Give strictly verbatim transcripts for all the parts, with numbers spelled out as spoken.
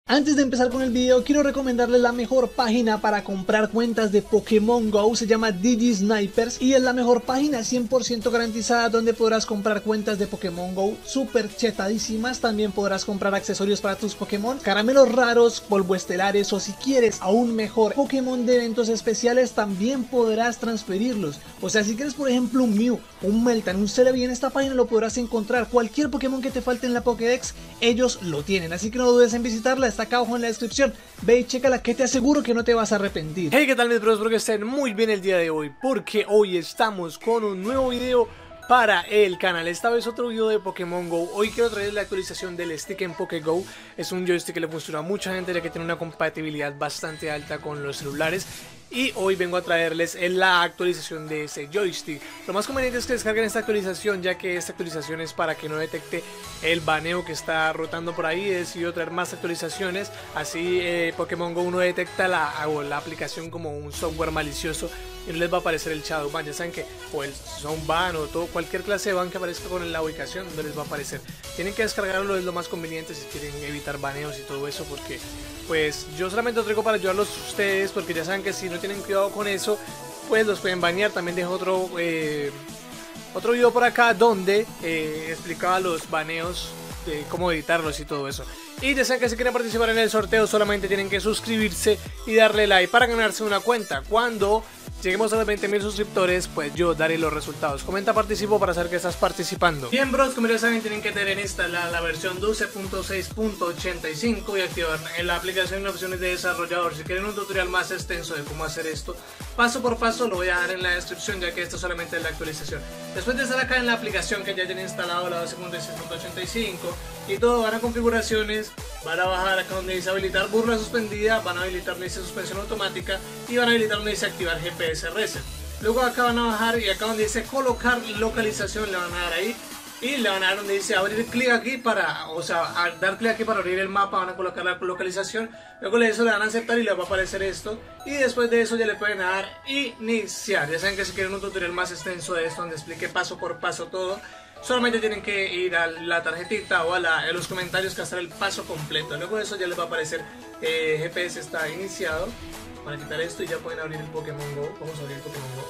Antes de empezar con el video, quiero recomendarles la mejor página para comprar cuentas de Pokémon Go. Se llama DigiSnipers y es la mejor página cien por ciento garantizada donde podrás comprar cuentas de Pokémon Go súper chetadísimas. También podrás comprar accesorios para tus Pokémon, caramelos raros, polvo estelares, o si quieres aún mejor Pokémon de eventos especiales, también podrás transferirlos. O sea, si quieres por ejemplo un Mew, un Meltan, un Celebi, en esta página lo podrás encontrar. Cualquier Pokémon que te falte en la Pokédex, ellos lo tienen, así que no dudes en visitarla. Está acá abajo en la descripción, ve y chécala, que te aseguro que no te vas a arrepentir. Hey, ¿qué tal mis bros? Espero que estén muy bien el día de hoy, porque hoy estamos con un nuevo video para el canal. Esta vez otro video de Pokémon Go. Hoy quiero traer la actualización del stick en PokéGo. Es un joystick que le funciona a mucha gente, ya que tiene una compatibilidad bastante alta con los celulares. Y hoy vengo a traerles la actualización de ese joystick. Lo más conveniente es que descarguen esta actualización, ya que esta actualización es para que no detecte el baneo que está rotando por ahí. He decidido traer más actualizaciones, así eh, Pokémon Go no detecta la, la aplicación como un software malicioso y no les va a aparecer el shadow ban. Ya saben que o el sound ban o todo, cualquier clase de ban que aparezca con la ubicación no les va a aparecer. Tienen que descargarlo, es lo más conveniente si quieren evitar baneos y todo eso, porque pues yo solamente lo traigo para ayudarlos a ustedes, porque ya saben que si no tienen cuidado con eso, pues los pueden banear. También dejo otro eh, otro video por acá donde eh, explicaba los baneos, de cómo editarlos y todo eso. Y ya saben que si quieren participar en el sorteo solamente tienen que suscribirse y darle like para ganarse una cuenta. Cuando lleguemos a los veinte mil suscriptores, pues yo daré los resultados. Comenta participo para saber que estás participando. Bien bros, como ya saben, tienen que tener instalada la versión doce punto seis punto ochenta y cinco y activar en la aplicación en opciones de desarrollador. Si quieren un tutorial más extenso de cómo hacer esto paso por paso, lo voy a dar en la descripción, ya que esto solamente es la actualización. Después de estar acá en la aplicación, que ya tienen instalado la doce punto seis punto ochenta y cinco y todo, van a configuraciones, van a bajar acá donde dice habilitar burla suspendida, van a habilitar donde dice suspensión automática y van a habilitar donde dice activar G P S Reset. Luego acá van a bajar y acá donde dice colocar localización le van a dar ahí y le van a dar donde dice abrir clic aquí para, o sea, al dar clic aquí para abrir el mapa van a colocar la localización. Luego de eso le van a aceptar y le va a aparecer esto, y después de eso ya le pueden dar iniciar. Ya saben que si quieren un tutorial más extenso de esto donde explique paso por paso todo, solamente tienen que ir a la tarjetita o a, la, a los comentarios que hasta el paso completo. Luego de eso ya les va a aparecer eh, G P S está iniciado. Para quitar esto y ya pueden abrir el Pokémon Go. Vamos a abrir el Pokémon Go.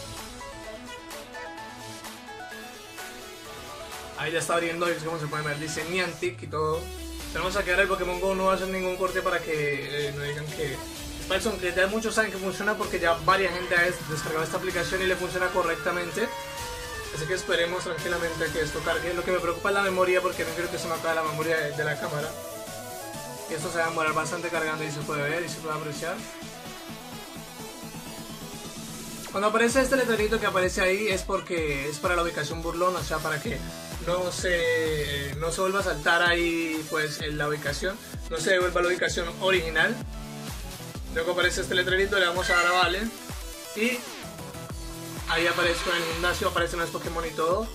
Ahí ya está abriendo, y como se pueden ver dice Niantic y todo. Tenemos que quedar el Pokémon Go, no va a hacer ningún corte para que eh, no digan que es falso, aunque ya muchos saben que funciona porque ya varias gente ha descargado esta aplicación y le funciona correctamente. Así que esperemos tranquilamente que esto cargue. Lo que me preocupa es la memoria, porque no quiero que se me acabe la memoria de, de la cámara. Y esto se va a demorar bastante cargando y se puede ver y se puede apreciar. Cuando aparece este letrerito que aparece ahí es porque es para la ubicación burlón, o sea, para que no se, no se vuelva a saltar ahí pues en la ubicación, no se devuelva la ubicación original. Luego aparece este letrerito, le vamos a dar a vale y ahí aparece en el gimnasio, aparecen los Pokémon y todo.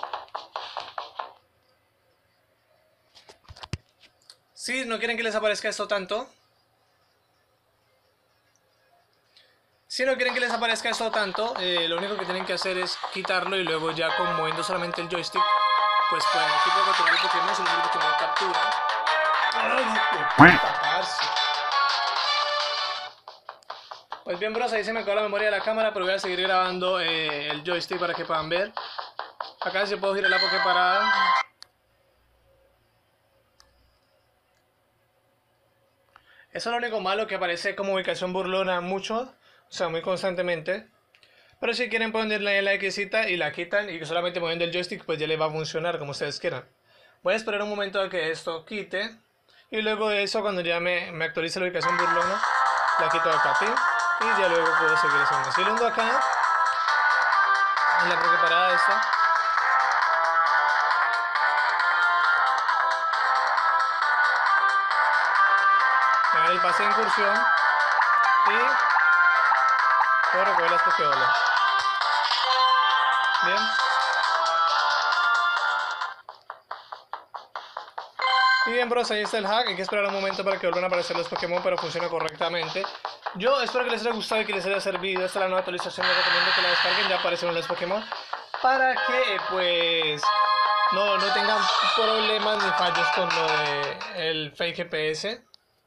Si no quieren que les aparezca esto tanto, Si no quieren que les aparezca esto tanto, eh, lo único que tienen que hacer es quitarlo y luego ya con moviendo solamente el joystick, pues pueden aquí puedo capturar el Pokémon, si el Pokémon captura. ¡Ay, pues bien bros, ahí se me acabó la memoria de la cámara, pero voy a seguir grabando eh, el joystick para que puedan ver. Acá sí puedo girar la Poképarada. Eso es lo único malo, que aparece como ubicación burlona mucho. O sea, muy constantemente. Pero si quieren ponerle la Xita y la quitan y solamente moviendo el joystick, pues ya les va a funcionar como ustedes quieran. Voy a esperar un momento a que esto quite. Y luego de eso, cuando ya me, me actualice la ubicación burlona, la quito de acá, ¿sí? Y ya luego puedo seguir haciendo. Si lo hundo acá, en la Poképarada esta. Me dan el pase de incursión. Y puedo recoger las Pokébolas. Bien. Y bien bros, ahí está el hack. Hay que esperar un momento para que vuelvan a aparecer los Pokémon, pero funciona correctamente. Yo espero que les haya gustado y que les haya servido. Esta es la nueva actualización, les recomiendo que la descarguen. Ya aparecieron los Pokémon, para que pues no, no tengan problemas ni fallos con lo de el fake G P S.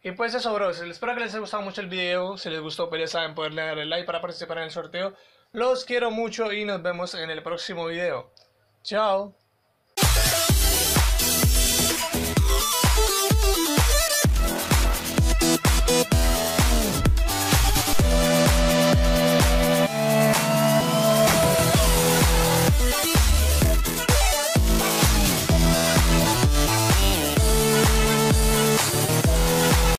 Y pues eso, bros, espero que les haya gustado mucho el video. Si les gustó, pues ya saben, poderle dar el like para participar en el sorteo. Los quiero mucho y nos vemos en el próximo video. Chao.